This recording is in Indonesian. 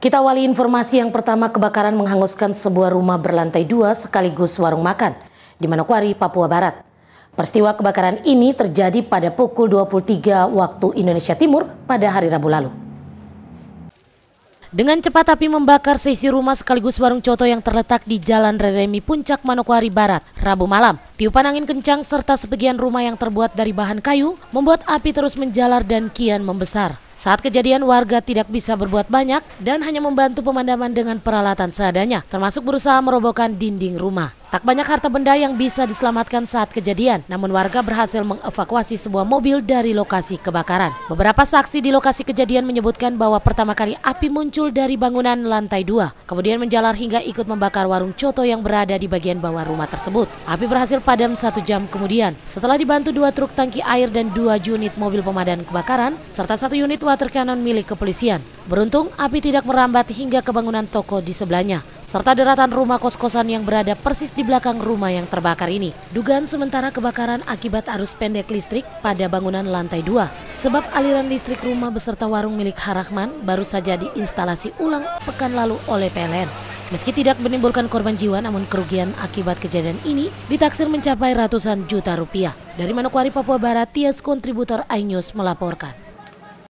Kita awali informasi yang pertama, kebakaran menghanguskan sebuah rumah berlantai 2 sekaligus warung makan di Manokwari, Papua Barat. Peristiwa kebakaran ini terjadi pada pukul 23 waktu Indonesia Timur pada hari Rabu lalu. Dengan cepat api membakar seisi rumah sekaligus warung coto yang terletak di Jalan Reremi Puncak, Manokwari Barat, Rabu malam. Tiupan angin kencang serta sebagian rumah yang terbuat dari bahan kayu membuat api terus menjalar dan kian membesar. Saat kejadian, warga tidak bisa berbuat banyak dan hanya membantu pemadaman dengan peralatan seadanya, termasuk berusaha merobohkan dinding rumah. Tak banyak harta benda yang bisa diselamatkan saat kejadian, namun warga berhasil mengevakuasi sebuah mobil dari lokasi kebakaran. Beberapa saksi di lokasi kejadian menyebutkan bahwa pertama kali api muncul dari bangunan lantai 2, kemudian menjalar hingga ikut membakar warung coto yang berada di bagian bawah rumah tersebut. Api berhasil padam 1 jam kemudian, setelah dibantu 2 truk tangki air dan 2 unit mobil pemadam kebakaran, serta 1 unit water cannon milik kepolisian. Beruntung, api tidak merambat hingga ke bangunan toko di sebelahnya, serta deratan rumah kos-kosan yang berada persis di belakang rumah yang terbakar ini. Dugaan sementara kebakaran akibat arus pendek listrik pada bangunan lantai 2, sebab aliran listrik rumah beserta warung milik Harahman baru saja diinstalasi ulang pekan lalu oleh PLN. Meski tidak menimbulkan korban jiwa, namun kerugian akibat kejadian ini ditaksir mencapai ratusan juta rupiah. Dari Manokwari, Papua Barat, Tias kontributor iNews melaporkan.